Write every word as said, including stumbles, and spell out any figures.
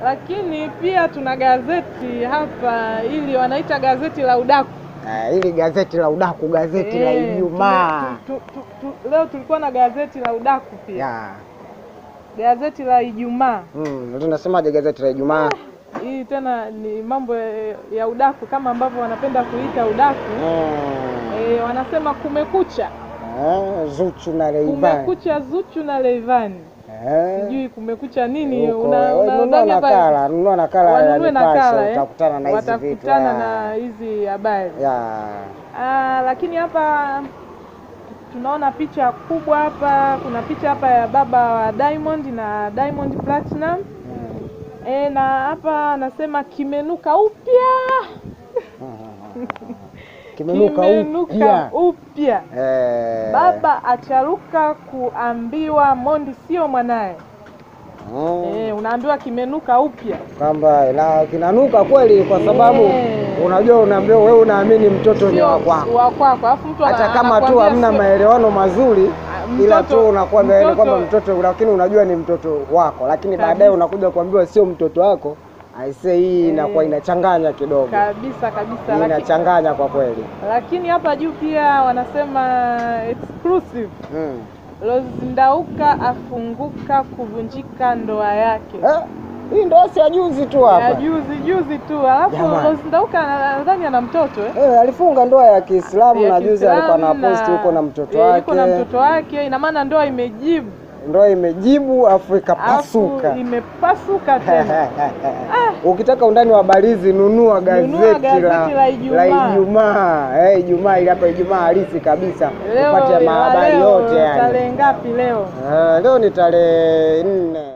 lakini pia tuna gazeti hapa ili wanaita gazeti la udaku. Eh, ili gazeti la udaku, gazeti e, la Ijumaa. Tu, tu, tu, tu, leo tulikuwa na gazeti la udaku pia. Yeah. Gazeti la Ijumaa. Mm, tunasemaje gazeti la Ijumaa? Ah, hii tena ni mambo ya udaku kama ambavyo wanapenda kuita udaku. Mm. Eh, wanasema kumekucha. Eh, Zuchu na Rayvanny. Kumekucha Zuchu na Rayvanny. Eh. Sijui kumekucha nini, una una nakala, ununua nakala ya Nipashe utakutana na hizi vitu. Watakutana na hizi habari. Yeah. Ah, lakini hapa tunaona picha kubwa hapa, kuna picha hapa ya baba wa Diamond na Diamond Platinum. Hmm. E, na hapa anasema kimenuka upya. Kimenuka, kimenuka upya. Eh. Baba acharuka kuambiwa Mondi sio mwanae. Oh. Eh, unaambiwa kimenuka upya. Kwamba na kinanuka kweli kwa sababu yeah. Unajua unaambiwa wewe unaamini mtoto ni wa kwako. Wa kwako. Alafu mtu hata kama tu hamna maelewano mazuri mtoto, ila tu unakuwa mbele kwamba mtoto, lakini unajua ni mtoto wako, lakini baadaye unakuja kuambiwa sio mtoto wako. I say hii inakuwa yeah. Inachanganya kidogo. Kabisa kabisa. Inachanganya kwa kweli. Lakini hapa juu pia wanasema exclusive. Mm. Rose Ndauka afunguka kuvunjika ndoa yake. Eh? Hii ndoa si ya juzi tu hapa. Ya juzi juzi tu. Alafu Rose Ndauka nadhani ana mtoto eh? Eh, alifunga ndoa ya Kiislamu na juzi alikuwa na post huko na mtoto wake. Yuko na mtoto wake. Ina maana ndoa imejibu. Ndoa imejibu afu ikapasuka. Afu imepasuka tena. Ah. Ukitaka undani wa balizi nunua gazeti, nunua gazeti la, la Ijumaa. Eh, Ijumaa ile hapa Ijumaa halisi kabisa. Upate mahabari yote yani. Tarehe ngapi leo? Eh, leo ni tarehe nne.